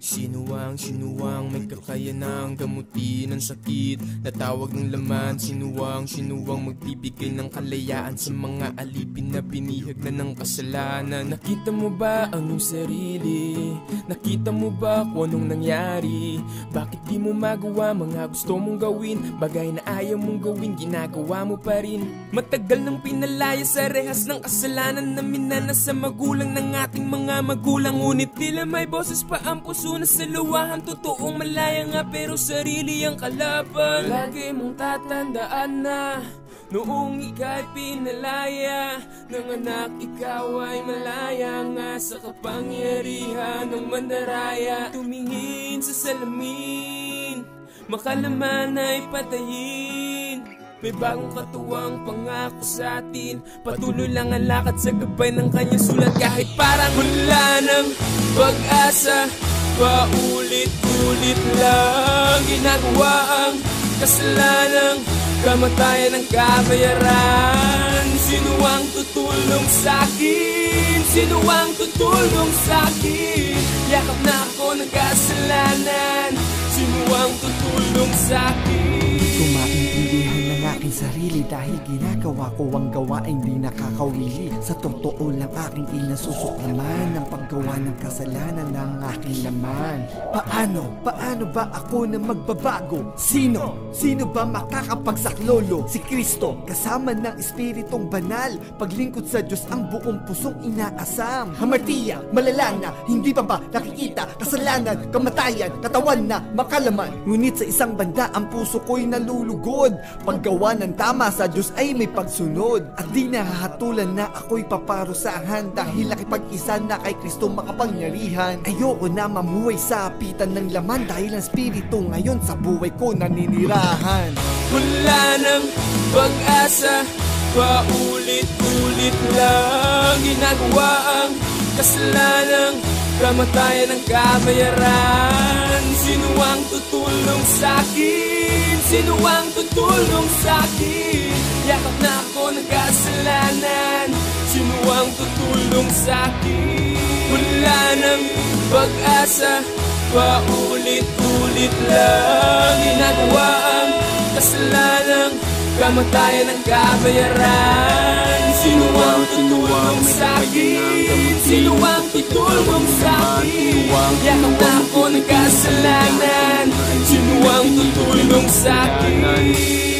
Sinuwang may kakayanang gamutin ang sakit na tawag ng laman. Sinuwang magbibigay ng kalayaan sa mga alipin na binihag na ng kasalanan. Nakita mo ba ang iyong sarili? Nakita mo ba kung anong nangyari? Bakit di mo magawa mga gusto mong gawin? Bagay na ayaw mong gawin, ginagawa mo pa rin. Matagal nang pinalaya sa rehas ng kasalanan na minana sa magulang ng ating mga magulang. Ngunit tila may boses pa ang puso na sa luwahan. Totoong malaya nga pero sarili ang kalaban. Lagi mong tatandaan na noong ika'y pinalaya ng anak, ikaw ay malaya nga sa kapangyarihan ng mandaraya. Tumingin sa salamin, makalaman ay patayin. May bagong katuwang pangako sa atin. Patuloy lang ang lakad sa gabay ng kanyang sulat. Kahit parang wala ng pag-asa, paulit-ulit lang ginagawa ang kasalanang kamatayan ng kabayaran. Sino ang tutulong sa'kin? Sino ang tutulong sa'kin? Yakap na ako ng kasalanan. Sino ang tutulong sa'kin? Kumaintindihan ng aking sarili dahil ginagawa ko ang gawaing di nakakawili. Sa totoo lang aking inasusuklaman ang paggawa ng kasalanan ng aking laman. Paano ba ako na magbabago? Sino ba makakapagsaklolo? Si Kristo kasama ng Espiritong Banal. Paglingkod sa Diyos ang buong pusong inaasam. Hamartiya, malala na, hindi pa ba nakikita? Kasalanan, kamatayan, katawan na makalaman. Ngunit sa isang banda ang puso ko'y nalulugod. Paggawa ng tama sa Diyos ay may pagsunod. At di nahahatulan na ako'y paparusahan dahil nakipag-isa na kay Kristo makapangyarihan. Ayoko na mamuhay sa apitan ng laman dahil ang Espiritu ngayon sa buhay ko naninirahan. Wala ng pag-asa, paulit-ulit lang ginagawa ang kasalanang kamatayan ng kabayaran. Sino ang tutulong sa'kin? Sino ang tutulong sa'kin? Yakap na ako ng kasalanan. Sino ang tutulong sa'kin? Wala ng pag-asa, paulit-ulit lang ginagawa ang kasalanang kamatayan ng kabayaran. Sino ang tutulong sa'kin? Sino ang tutulong sa'kin? Yakap na ako ng kasalanan. Sino ang tutulong sa'kin?